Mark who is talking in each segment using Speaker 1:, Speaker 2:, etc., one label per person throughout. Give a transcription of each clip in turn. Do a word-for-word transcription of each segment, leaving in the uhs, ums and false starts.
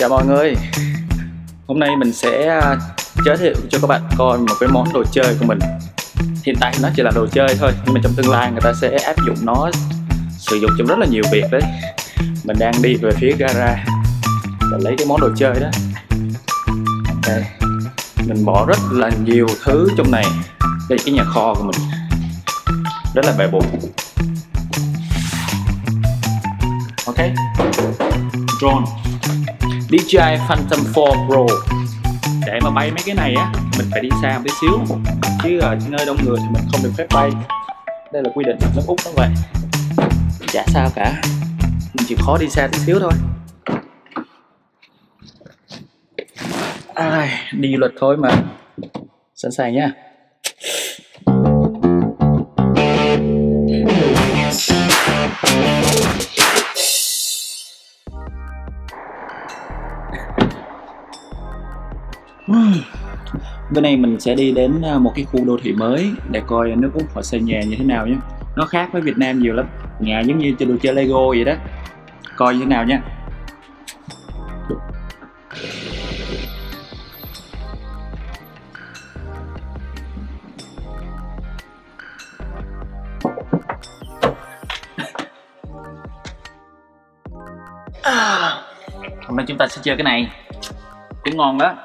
Speaker 1: Chào mọi người. Hôm nay mình sẽ giới thiệu cho các bạn coi một cái món đồ chơi của mình. Hiện tại nó chỉ là đồ chơi thôi, nhưng mà trong tương lai người ta sẽ áp dụng nó sử dụng trong rất là nhiều việc đấy. Mình đang đi về phía gara để lấy cái món đồ chơi đó. Đây, mình bỏ rất là nhiều thứ trong này. Đây cái nhà kho của mình rất là bề bộn. Ok, drone đê gi Phantom bốn Pro. Để mà bay mấy cái này á, mình phải đi xa một tí xíu, chứ ở nơi đông người thì mình không được phép bay. Đây là quy định của nước Úc đó vậy. Chả sao cả, mình chỉ khó đi xa tí xíu thôi. Ai, đi luật thôi mà. Sẵn sàng nhá. Bên này mình sẽ đi đến một cái khu đô thị mới để coi nước Úc họ xây nhà như thế nào nhé. Nó khác với Việt Nam nhiều lắm. Nhà giống như đồ chơi Lego vậy đó. Coi như thế nào nha. À, hôm nay chúng ta sẽ chơi cái này. Cũng ngon đó.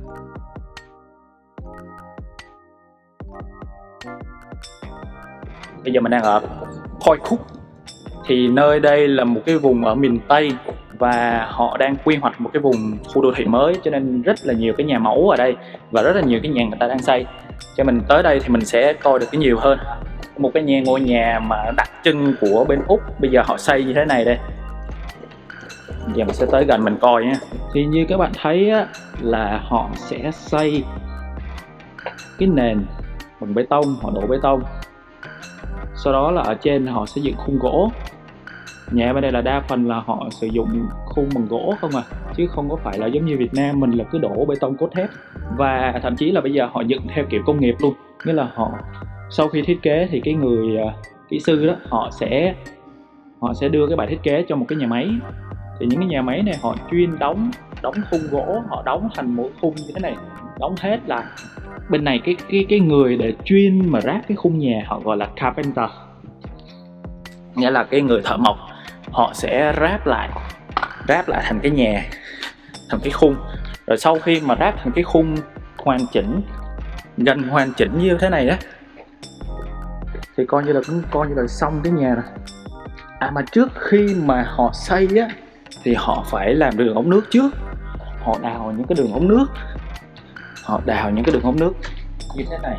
Speaker 1: Bây giờ mình đang ở Poi Khúc. Thì nơi đây là một cái vùng ở miền Tây và họ đang quy hoạch một cái vùng khu đô thị mới, cho nên rất là nhiều cái nhà mẫu ở đây và rất là nhiều cái nhà người ta đang xây. Cho mình tới đây thì mình sẽ coi được cái nhiều hơn. Một cái nhà ngôi nhà mà đặc trưng của bên Úc bây giờ họ xây như thế này đây. Giờ mình sẽ tới gần mình coi nha. Thì như các bạn thấy á, là họ sẽ xây cái nền bằng bê tông, họ đổ bê tông. Sau đó là ở trên họ sẽ dựng khung gỗ. Nhà bên đây là đa phần là họ sử dụng khung bằng gỗ không à, chứ không có phải là giống như Việt Nam mình là cứ đổ bê tông cốt thép. Và thậm chí là bây giờ họ dựng theo kiểu công nghiệp luôn. Nghĩa là họ sau khi thiết kế thì cái người kỹ sư đó họ sẽ họ sẽ đưa cái bài thiết kế cho một cái nhà máy. Thì những cái nhà máy này họ chuyên đóng đóng khung gỗ, họ đóng thành mỗi khung như thế này, đóng hết là bên này cái cái cái người để chuyên mà ráp cái khung nhà họ gọi là carpenter, nghĩa là cái người thợ mộc. Họ sẽ ráp lại ráp lại thành cái nhà, thành cái khung. Rồi sau khi mà ráp thành cái khung hoàn chỉnh, gần hoàn chỉnh như thế này á, thì coi như là cũng coi như là xong cái nhà rồi. À mà trước khi mà họ xây á thì họ phải làm đường ống nước trước. Họ đào những cái đường ống nước Họ đào những cái đường ống nước như thế này.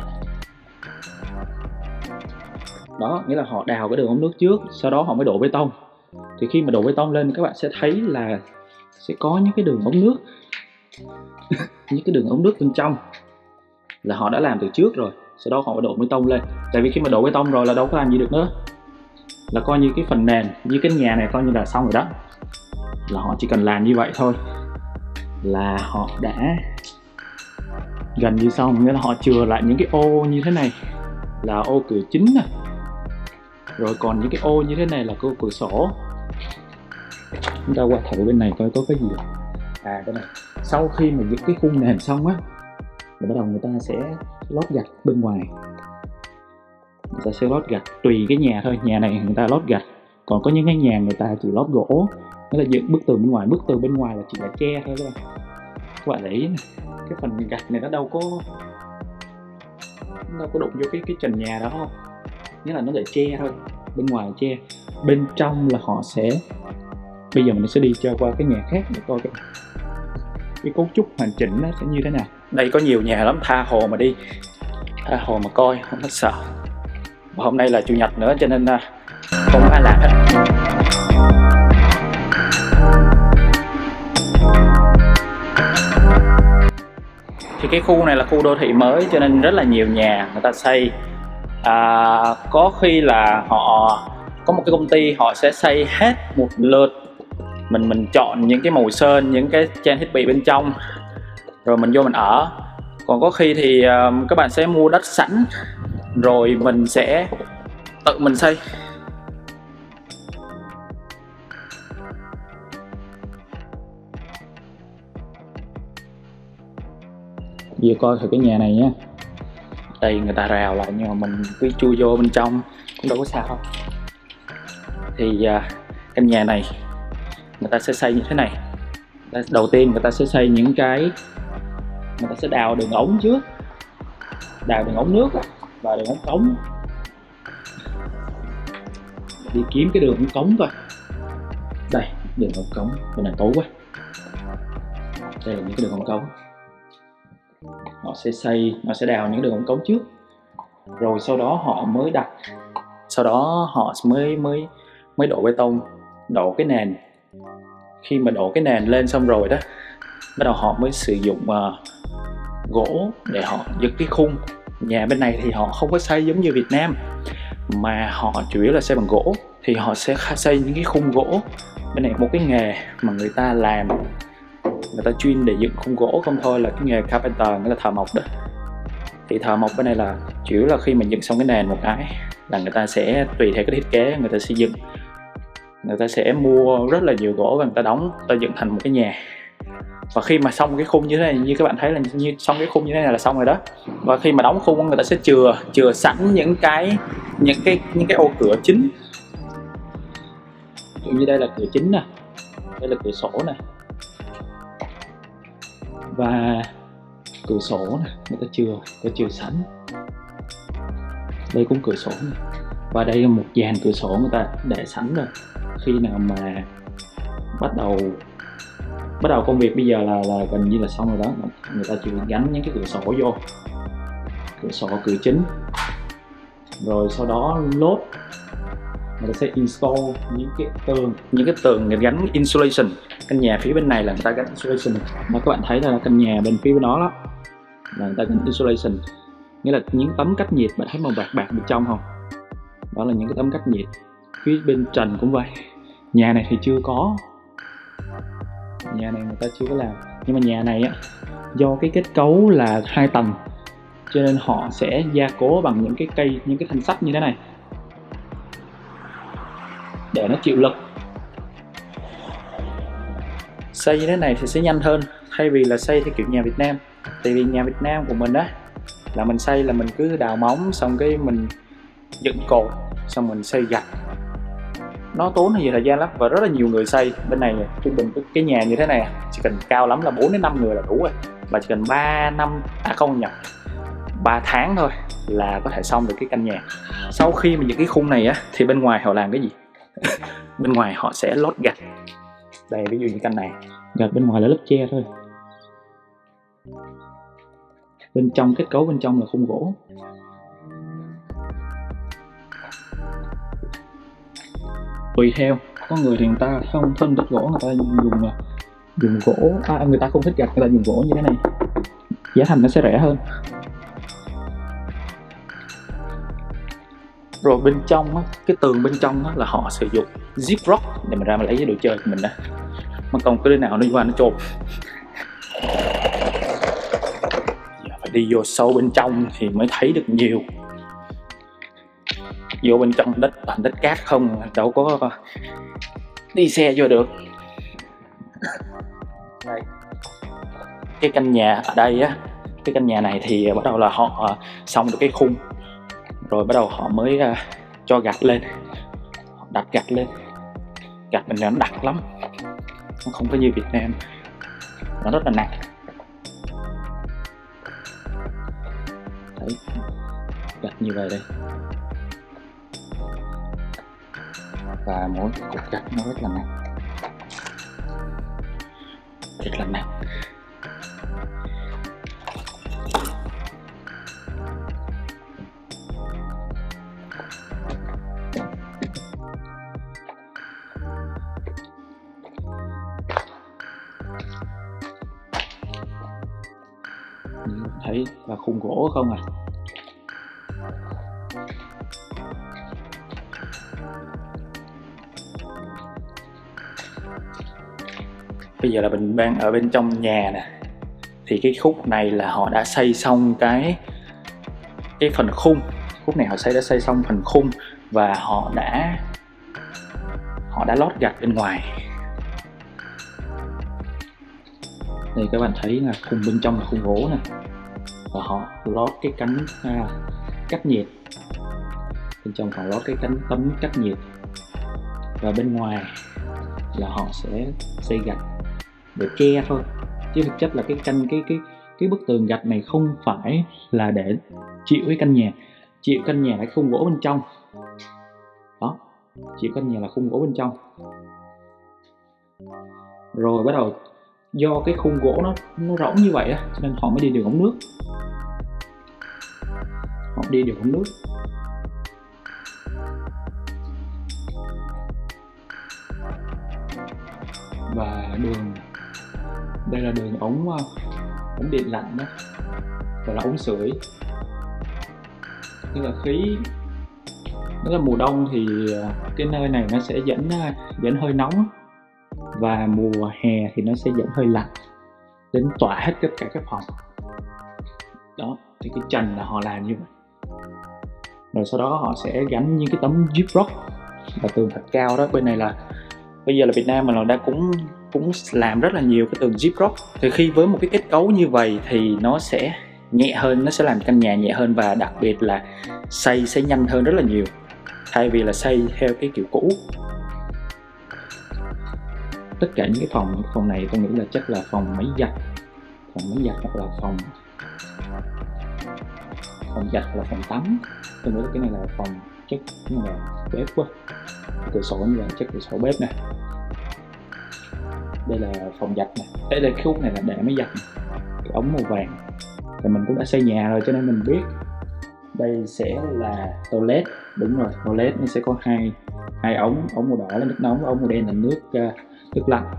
Speaker 1: Đó, nghĩa là họ đào cái đường ống nước trước, sau đó họ mới đổ bê tông. Thì khi mà đổ bê tông lên các bạn sẽ thấy là sẽ có những cái đường ống nước những cái đường ống nước bên trong là họ đã làm từ trước rồi. Sau đó họ mới đổ bê tông lên. Tại vì khi mà đổ bê tông rồi là đâu có làm gì được nữa, là coi như cái phần nền, như cái nhà này coi như là xong rồi đó. Là họ chỉ cần làm như vậy thôi là họ đã gần như xong. Nghĩa là họ chừa lại những cái ô như thế này là ô cửa chính nè, rồi còn những cái ô như thế này là ô cửa sổ. Chúng ta qua thử bên này coi có cái gì. À đây này, sau khi mà những cái khung nền xong á, rồi bắt đầu người ta sẽ lót gạch bên ngoài. Người ta sẽ lót gạch tùy cái nhà thôi. Nhà này người ta lót gạch, còn có những cái nhà người ta chỉ lót gỗ. Đó là dựng bức tường bên ngoài. Bức tường bên ngoài là chỉ là che thôi các bạn. Các bạn để ý này, cái phần gạch này nó đâu có nó đâu có đụng vô cái cái trần nhà đó không, nghĩa là nó để che thôi, bên ngoài là che. Bên trong là họ sẽ, bây giờ mình sẽ đi cho qua cái nhà khác để coi cái cái cấu trúc hoàn chỉnh nó sẽ như thế nào. Đây có nhiều nhà lắm, tha hồ mà đi, tha hồ mà coi, không có sợ. Và hôm nay là chủ nhật nữa cho nên không có ai làm hết. Thì cái khu này là khu đô thị mới cho nên rất là nhiều nhà người ta xây. À, có khi là họ có một cái công ty họ sẽ xây hết một lượt. Mình mình chọn những cái màu sơn, những cái trang thiết bị bên trong, rồi mình vô mình ở. Còn có khi thì uh, các bạn sẽ mua đất sẵn rồi mình sẽ tự mình xây. Giờ coi thử cái nhà này nhé. Đây người ta rào lại nhưng mà mình cứ chui vô bên trong cũng đâu có sao đâu. Thì à, căn nhà này người ta sẽ xây như thế này. Đầu tiên người ta sẽ xây những cái, người ta sẽ đào đường ống trước, đào đường ống nước và đường ống cống. Đi kiếm cái đường ống cống coi. Đây, đường ống cống, bên này tối quá. Đây là những cái đường ống cống. Họ sẽ xây, họ sẽ đào những đường ống cống trước, rồi sau đó họ mới đặt, sau đó họ mới mới mới đổ bê tông, đổ cái nền. Khi mà đổ cái nền lên xong rồi đó, bắt đầu họ mới sử dụng uh, gỗ để họ dựng cái khung. Nhà bên này thì họ không có xây giống như Việt Nam, mà họ chủ yếu là xây bằng gỗ. Thì họ sẽ xây những cái khung gỗ. Bên này một cái nghề mà người ta làm, người ta chuyên để dựng khung gỗ không thôi, là cái nghề carpenter, nghĩa là thợ mộc đó. Thì thợ mộc bên này là chủ yếu là khi mà dựng xong cái nền một cái là người ta sẽ tùy theo cái thiết kế người ta xây dựng, người ta sẽ mua rất là nhiều gỗ và người ta đóng, người ta dựng thành một cái nhà. Và khi mà xong cái khung như thế này, như các bạn thấy là như xong cái khung như thế này là xong rồi đó. Và khi mà đóng khung người ta sẽ chừa chừa sẵn những cái những cái những cái ô cửa chính. Ví dụ như đây là cửa chính nè, đây là cửa sổ nè, và cửa sổ nè, người ta chừa, người ta chừa sẵn. Đây cũng cửa sổ này. Và đây là một dàn cửa sổ người ta để sẵn rồi. Khi nào mà bắt đầu bắt đầu công việc bây giờ là là gần như là xong rồi đó, người ta chỉ gắn những cái cửa sổ vô, cửa sổ, cửa chính, rồi sau đó lốt, người ta sẽ install những cái tường, những cái tường người gắn insulation. Căn nhà phía bên này là người ta gắn insulation, mà các bạn thấy là căn nhà bên phía bên đó đó là người ta gắn insulation, nghĩa là những tấm cách nhiệt. Bạn thấy màu bạc bạc bên trong không? Đó là những cái tấm cách nhiệt. Phía bên trần cũng vậy. Nhà này thì chưa có, nhà này người ta chưa có làm. Nhưng mà nhà này á, do cái kết cấu là hai tầng cho nên họ sẽ gia cố bằng những cái cây, những cái thanh sắt như thế này để nó chịu lực. Xây như thế này thì sẽ nhanh hơn thay vì là xây theo kiểu nhà Việt Nam. Tại vì nhà Việt Nam của mình á là mình xây là mình cứ đào móng xong cái mình dựng cột xong mình xây gạch, nó tốn nhiều thời gian lắm và rất là nhiều người xây. Bên này trung bình cái nhà như thế này chỉ cần cao lắm là bốn đến năm người là đủ rồi, và chỉ cần ba năm à không nhập ba tháng thôi là có thể xong được cái căn nhà. Sau khi mà những cái khung này á thì bên ngoài họ làm cái gì? Bên ngoài họ sẽ lót gạch. Đây ví dụ như căn này, gạch bên ngoài là lớp tre thôi, bên trong kết cấu bên trong là khung gỗ. Tùy theo, có người thì người ta không thân thích gỗ, người ta dùng dùng gỗ, à, người ta không thích gạch, người ta dùng gỗ như thế này, giá thành nó sẽ rẻ hơn. Rồi bên trong á, cái tường bên trong á, là họ sử dụng zip rock để mà ra mà lấy cái đồ chơi của mình đó, mà còn cái đứa nào nó qua nó trộm. Giờ phải đi vô sâu bên trong thì mới thấy được nhiều. Vô bên trong đất toàn đất cát không, đâu có đi xe vô được. Đây. Cái căn nhà ở đây á, cái căn nhà này thì bắt đầu là họ xong được cái khung, rồi bắt đầu họ mới uh, cho gạch lên, họ đặt gạch lên. Gạch mình nó đặc lắm, nó không có như Việt Nam, nó rất là nặng. Đấy, gạch như vậy đây, và mỗi cục gạch nó rất là nặng, rất là nặng. Thấy là khung gỗ không à. Bây giờ là mình đang ở bên trong nhà nè, thì cái khúc này là họ đã xây xong cái cái phần khung. Khúc này họ xây đã xây xong phần khung và họ đã họ đã lót gạch bên ngoài. Đây các bạn thấy là khung bên trong là khung gỗ nè, và họ lót cái cánh à, cách nhiệt. Bên trong họ lót cái cánh tấm cách nhiệt, và bên ngoài là họ sẽ xây gạch để che thôi, chứ thực chất là cái căn cái cái cái bức tường gạch này không phải là để chịu cái căn nhà, chịu căn nhà là cái khung gỗ bên trong đó, chịu căn nhà là khung gỗ bên trong. Rồi bắt đầu do cái khung gỗ nó nó rỗng như vậy á, cho nên họ mới đi đường ống nước, họ đi đường ống nước. Và đường đây là đường ống ống điện lạnh đó, gọi là ống sưởi. Tức là khí, tức là mùa đông thì cái nơi này nó sẽ dẫn dẫn hơi nóng, và mùa hè thì nó sẽ dẫn hơi lạnh đến tỏa hết tất cả các phòng đó. Thì cái trần là họ làm như vậy, rồi sau đó họ sẽ gắn những cái tấm gyprock và tường thạch cao đó. Bên này là bây giờ là Việt Nam mình là đã cũng cũng làm rất là nhiều cái tường gyprock. Thì khi với một cái kết cấu như vậy thì nó sẽ nhẹ hơn, nó sẽ làm căn nhà nhẹ hơn, và đặc biệt là xây sẽ nhanh hơn rất là nhiều, thay vì là xây theo cái kiểu cũ. Tất cả những cái phòng phòng này tôi nghĩ là chắc là phòng máy giặt, phòng máy giặt hoặc là phòng phòng giặt hoặc là phòng tắm. Tôi nghĩ là cái này là phòng chắc như là bếp quá, cửa sổ như là chắc cửa sổ bếp nè. Đây là phòng giặt nè, đây là cái khúc này là để máy giặt này. Cái ống màu vàng thì mình cũng đã xây nhà rồi cho nên mình biết. Đây sẽ là toilet, đúng rồi, toilet nó sẽ có hai hai ống, ống màu đỏ là nước nóng, ống màu đen là nước uh, nước lạnh.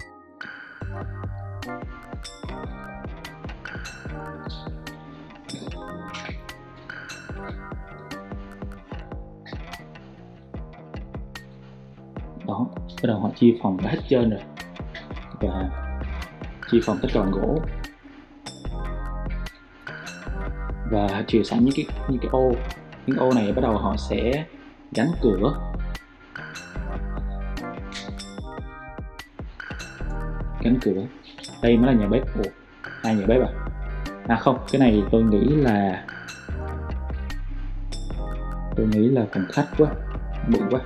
Speaker 1: Đó, bắt đầu họ chia phòng hết trơn rồi, và chia phòng tất cả bằng gỗ, và chừa sẵn những cái những cái ô, những ô này bắt đầu họ sẽ gắn cửa. Gắn cửa. Đây mới là nhà bếp. Ủa, hai nhà bếp à? À không, cái này tôi nghĩ là tôi nghĩ là phòng khách quá, bự quá.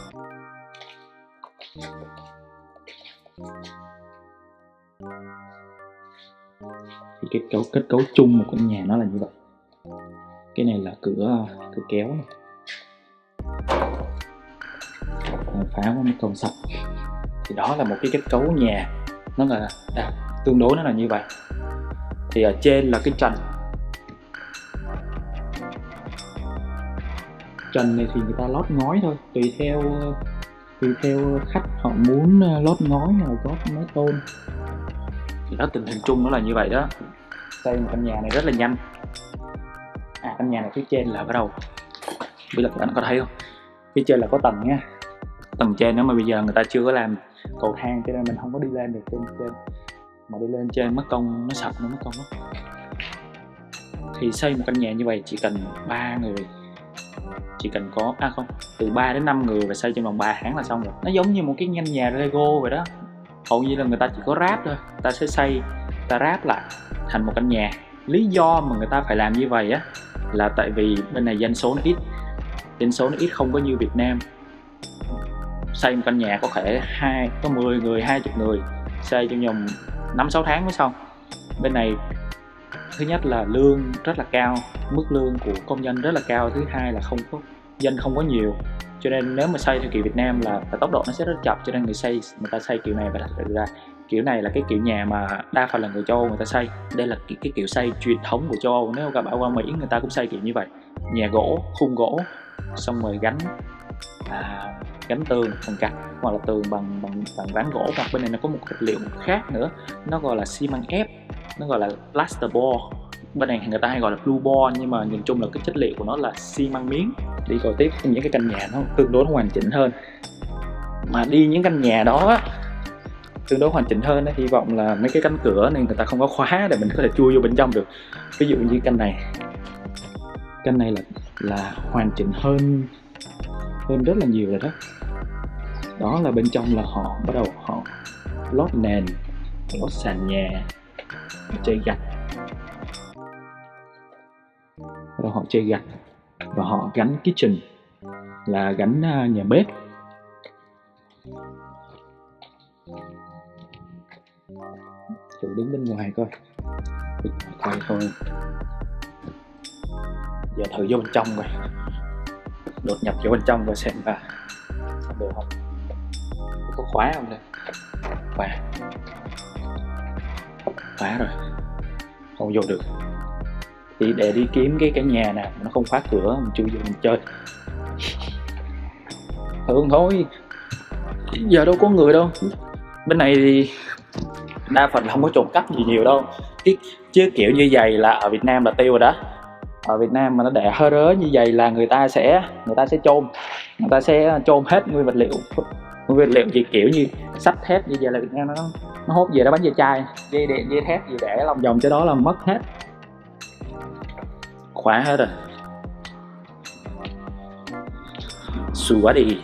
Speaker 1: Thì kết cấu kết cấu chung một căn nhà nó là như vậy. Cái này là cửa cửa kéo này. Phá quá mấy con sập. Thì đó là một cái kết cấu nhà, nó là à, tương đối nó là như vậy. Thì ở trên là cái trần. Trần này thì người ta lót ngói thôi, tùy theo tùy theo khách họ muốn lót ngói hay là lót mái tôn. Thì đó, tình hình chung nó là như vậy đó. Xây một căn nhà này rất là nhanh. À, căn nhà này phía trên là bắt đầu, biết là các bạn có thấy không, phía trên là có tầng nha, tầng trên đó mà bây giờ người ta chưa có làm cầu thang cho nên mình không có đi lên được trên trên, mà đi lên trên mất công nó sập, nó mất công đó. Thì xây một căn nhà như vậy chỉ cần ba người, chỉ cần có à không từ ba đến năm người và xây trong vòng ba tháng là xong rồi. Nó giống như một cái căn nhà Lego vậy đó. Hầu như là người ta chỉ có ráp thôi, người ta sẽ xây, ta ráp lại thành một căn nhà. Lý do mà người ta phải làm như vậy á là tại vì bên này dân số nó ít, dân số nó ít không có như Việt Nam. Xây một căn nhà có thể hai có mười người, hai mươi người, xây trong vòng năm sáu tháng mới xong. Bên này thứ nhất là lương rất là cao, mức lương của công nhân rất là cao, thứ hai là không có dân không có nhiều, cho nên nếu mà xây theo kiểu Việt Nam là, là tốc độ nó sẽ rất chậm, cho nên người xây người ta xây kiểu này và đặt ra kiểu này là cái kiểu nhà mà đa phần là người châu Âu người ta xây. Đây là cái, cái kiểu xây truyền thống của châu Âu. Nếu các bạn qua Mỹ người ta cũng xây kiểu như vậy, nhà gỗ, khung gỗ, xong rồi gắn à, gắn tường bằng gạch hoặc là tường bằng bằng bằng ván gỗ. Hoặc bên này nó có một vật liệu khác nữa, nó gọi là xi măng ép, nó gọi là plasterboard. Bên này người ta hay gọi là blue board, nhưng mà nhìn chung là cái chất liệu của nó là xi măng miếng. Đi coi tiếp những cái căn nhà nó tương đối hoàn chỉnh hơn, mà đi những căn nhà đó tương đối hoàn chỉnh hơn đó, hy vọng là mấy cái cánh cửa này người ta không có khóa để mình có thể chui vô bên trong được. Ví dụ như căn này, căn này là là hoàn chỉnh hơn hơn rất là nhiều rồi đó. Đó là bên trong là họ bắt đầu họ lót nền, lót sàn nhà, chơi gạch. Rồi họ chê gạch và họ gắn kitchen là gắn nhà bếp. Chủ đứng bên ngoài coi, coi thôi. Giờ thử vô bên trong coi, đột nhập vô bên trong coi xem là xem được không, có khóa không đây. Khóa, khóa rồi, không vô được. Thì để đi kiếm cái cái nhà nào nó không khóa cửa mình chui vô mình chơi. Thường thôi, giờ đâu có người đâu. Bên này thì đa phần không có trộm cắp gì nhiều đâu, chứ kiểu như vậy là ở Việt Nam là tiêu rồi đó. Ở Việt Nam mà nó để hơ rớ như vậy là người ta sẽ người ta sẽ chôn người ta sẽ chôn hết nguyên vật liệu. Nguyên vật liệu chỉ kiểu như sắt thép như vậy là Việt Nam nó nó hốt về nó bánh dây chai, dây điện, dây thép gì để lòng vòng cho đó là mất hết, khóa hết rồi. Xù quá đi,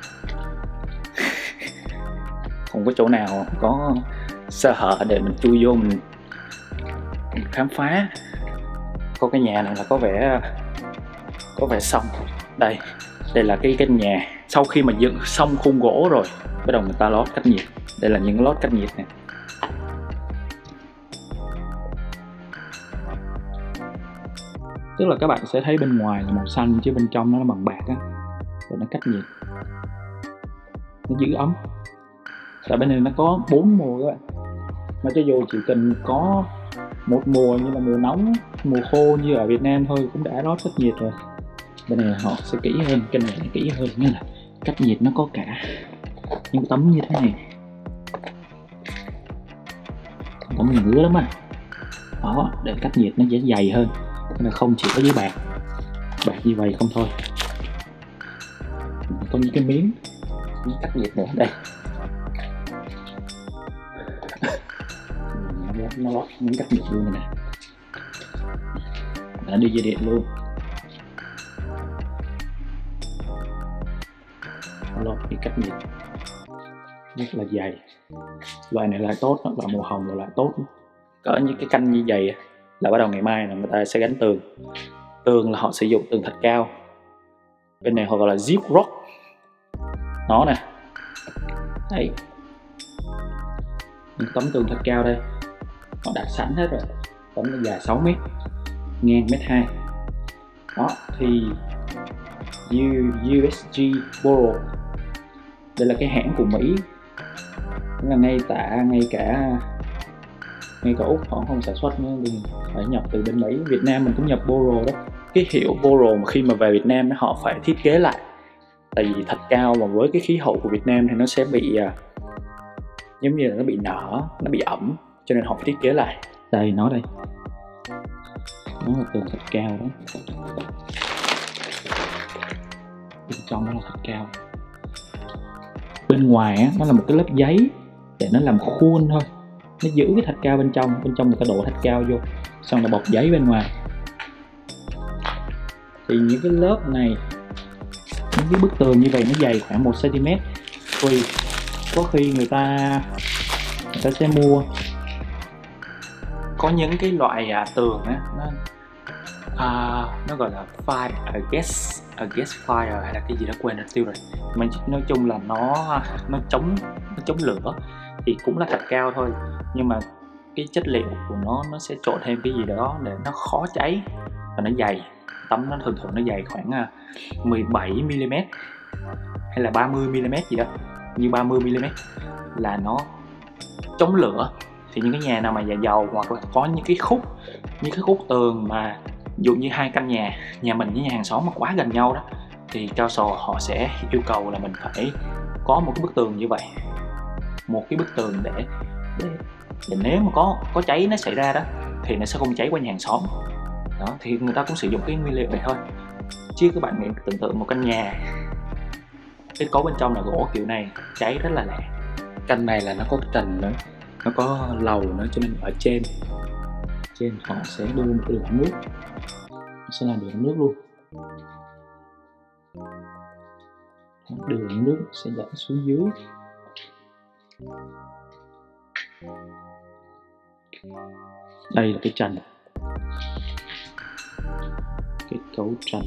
Speaker 1: không có chỗ nào có sơ hở để mình chui vô mình, mình khám phá. Có cái nhà này là có vẻ có vẻ xong. Đây, đây là cái căn nhà sau khi mà dựng xong khung gỗ rồi bắt đầu người ta lót cách nhiệt. Đây là những lót cách nhiệt này. Tức là các bạn sẽ thấy bên ngoài là màu xanh chứ bên trong nó là bằng bạc á, để nó cách nhiệt, nó giữ ấm. Tại bên này nó có bốn mùa các bạn, mà cho dù chỉ cần có một mùa như là mùa nóng, mùa khô như ở Việt Nam thôi cũng đã lót cách nhiệt rồi. Bên này họ sẽ kỹ hơn, kênh này kỹ hơn, như là cách nhiệt nó có cả những tấm như thế này, tấm này ngứa lắm à. Đó, để cách nhiệt nó dễ dày hơn, nên là không chỉ có dưới bạc, bạc như vậy không thôi, có những cái miếng miếng cách nhiệt nữa. Đây, nó lót miếng cách nhiệt luôn này nè, đã đi dây điện luôn, lót cái cách nhiệt rất là dày. Loại này lại tốt, loại màu hồng là loại tốt. Cỡ như cái canh như vậy là bắt đầu ngày mai là người ta sẽ gắn tường. Tường là họ sử dụng tường thạch cao, bên này họ gọi là zip rock. Nó nè, đây, những tấm tường thạch cao đây họ đặt sẵn hết rồi. Tấm nó dài sáu mét, ngang mét hai. Đó thì u ét giê Boro, đây là cái hãng của Mỹ, là ngay cả ngay cả ngay cả Úc họ không sản xuất nữa, thì phải nhập từ bên Mỹ. Việt Nam mình cũng nhập Boro đó. Cái hiệu Boro mà khi mà về Việt Nam họ phải thiết kế lại, tại vì thạch cao mà với cái khí hậu của Việt Nam thì nó sẽ bị uh, giống như là nó bị nở, nó bị ẩm, cho nên họ phải thiết kế lại. Đây, nó đây, nó là tường thạch cao đó, bên trong nó là thạch cao, bên ngoài á, nó là một cái lớp giấy để nó làm khuôn thôi, nó giữ cái thạch cao bên trong. Bên trong người ta đổ thạch cao vô, xong là bọc giấy bên ngoài. Thì những cái lớp này, những cái bức tường như vậy nó dày khoảng một xăng ti mét. Tùy, có khi người ta người ta sẽ mua, có những cái loại à, tường á, nó à, nó gọi là fire against against fire hay là cái gì đó quên rồi tiêu rồi. Mà nói chung là nó nó chống nó chống lửa, thì cũng là thạch cao thôi, nhưng mà cái chất liệu của nó nó sẽ trộn thêm cái gì đó để nó khó cháy và nó dày. Tấm nó thường thường nó dày khoảng mười bảy mi li mét hay là ba mươi mi li mét gì đó, như ba mươi mi li mét là nó chống lửa. Thì những cái nhà nào mà nhà giàu hoặc là có những cái khúc như cái khúc tường mà ví dụ như hai căn nhà, nhà mình với nhà hàng xóm mà quá gần nhau đó, thì cao sổ họ sẽ yêu cầu là mình phải có một cái bức tường như vậy, một cái bức tường để để, để nếu mà có có cháy nó xảy ra đó thì nó sẽ không cháy qua nhà hàng xóm đó. Thì người ta cũng sử dụng cái nguyên liệu này thôi, chứ các bạn nghĩ tưởng tượng một căn nhà cái cấu bên trong là gỗ kiểu này cháy rất là lẹ. Căn này là nó có trần nữa, nó có lầu nữa, cho nên ở trên trên họ sẽ đưa một cái đường nước, nó sẽ là đường nước luôn, đường nước sẽ dẫn xuống dưới. Đây là cái trần, cấu trần.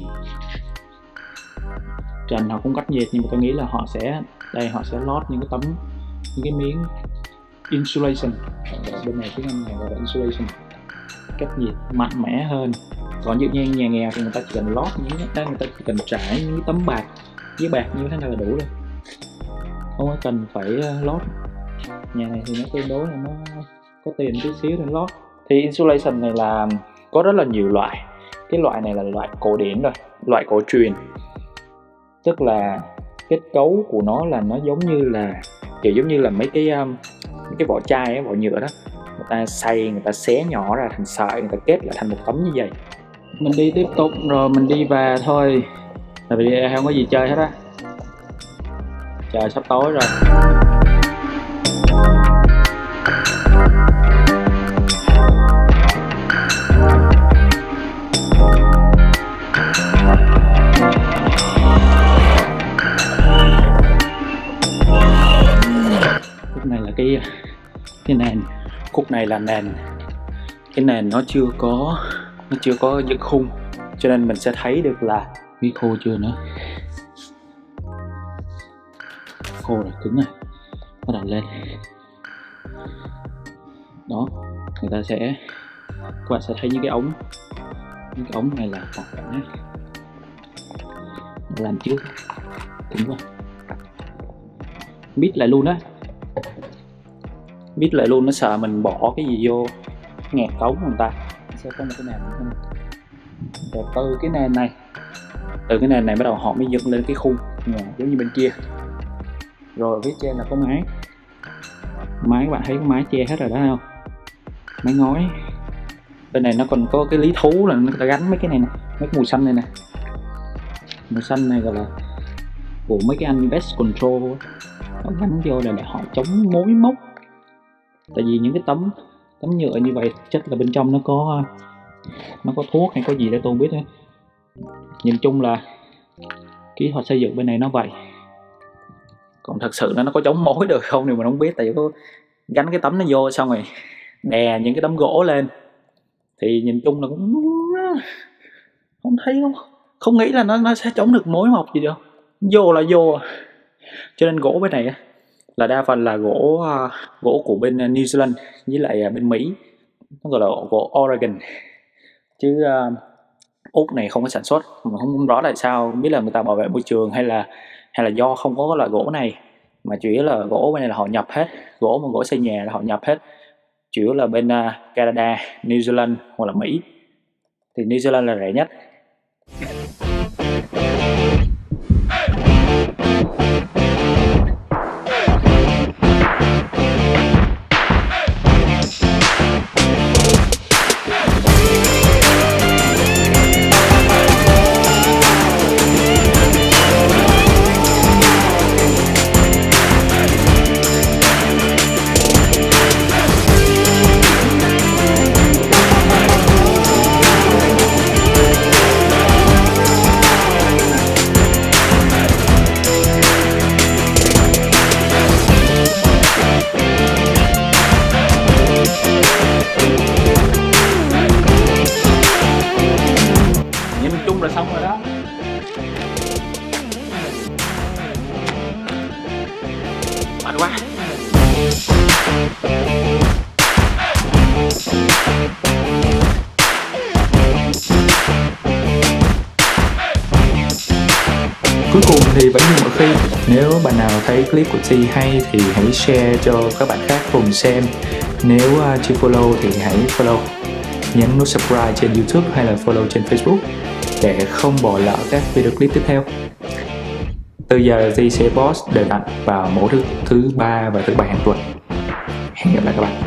Speaker 1: Trần họ cũng cắt nhiệt, nhưng mà tôi nghĩ là họ sẽ đây họ sẽ lót những cái tấm, những cái miếng insulation. Ở bên này tiếng Anh này gọi là insulation, cách nhiệt mạnh mẽ hơn. Còn như nhà nghèo thì người ta chỉ cần lót những cái, người ta chỉ cần trải những cái tấm bạc, với bạc như thế này là đủ rồi, không có cần phải lót. Nhà này thì nó tương đối là nó có tiền chút xíu nên lót. Thì insulation này là có rất là nhiều loại. Cái loại này là loại cổ điển rồi, loại cổ truyền, tức là kết cấu của nó là nó giống như là kiểu giống như là mấy cái um, mấy cái vỏ chai ấy, vỏ nhựa đó, người ta xay, người ta xé nhỏ ra thành sợi, người ta kết lại thành một tấm như vậy. Mình đi tiếp tục rồi mình đi về thôi, tại vì không có gì chơi hết á, trời sắp tối rồi. Khúc này là cái cái nền, khúc này là nền, cái nền nó chưa có nó chưa có dựng khung, cho nên mình sẽ thấy được là cái khô chưa nữa, khô rồi, cứng rồi, bắt đầu lên đó. Người ta sẽ các bạn sẽ thấy những cái ống, những cái ống này là còn cả làm trước cứng quá, bít lại luôn á, bít lại luôn, nó sợ mình bỏ cái gì vô nghẹt cống người ta. Sẽ có một cái nền này. Rồi từ cái nền này, từ cái nền này bắt đầu họ mới dựng lên cái khung nhà giống như bên kia. Rồi phía trên là có mái, mái các bạn thấy có mái che hết rồi đó không, mái ngói. Bên này nó còn có cái lý thú là người ta gắn mấy cái này nè, mấy cái màu xanh này nè, màu xanh này gọi là của mấy cái anh Pest Control, họ gắn vô là để họ chống mối mốc. Tại vì những cái tấm tấm nhựa như vậy chắc là bên trong nó có nó có thuốc hay có gì để tôi không biết nữa. Nhìn chung là kỹ thuật xây dựng bên này nó vậy, còn thật sự nó có chống mối được không thì mình không biết. Tại vì có gắn cái tấm nó vô xong rồi đè những cái tấm gỗ lên thì nhìn chung là cũng không thấy, không không nghĩ là nó nó sẽ chống được mối mọc gì đâu, vô là vô. Cho nên gỗ bên này là đa phần là gỗ uh, gỗ của bên New Zealand với lại bên Mỹ, nó gọi là gỗ Oregon, chứ uh, Úc này không có sản xuất. Mình không rõ tại sao, không biết là người ta bảo vệ môi trường hay là hay là do không có loại gỗ này, mà chủ yếu là gỗ bên này là họ nhập hết, gỗ mà gỗ xây nhà là họ nhập hết, chủ yếu là bên uh, Canada, New Zealand hoặc là Mỹ. Thì New Zealand là rẻ nhất. Là xong rồi đó. Mạnh quá. Cuối cùng thì vẫn như mọi khi, nếu bạn nào thấy clip của Ti hay thì hãy share cho các bạn khác cùng xem. Nếu uh, chưa follow thì hãy follow, nhấn nút subscribe trên YouTube hay là follow trên Facebook để không bỏ lỡ các video clip tiếp theo. Từ giờ Ti sẽ post đều đặn vào mỗi thứ thứ ba và thứ bảy hàng tuần. Hẹn gặp lại các bạn.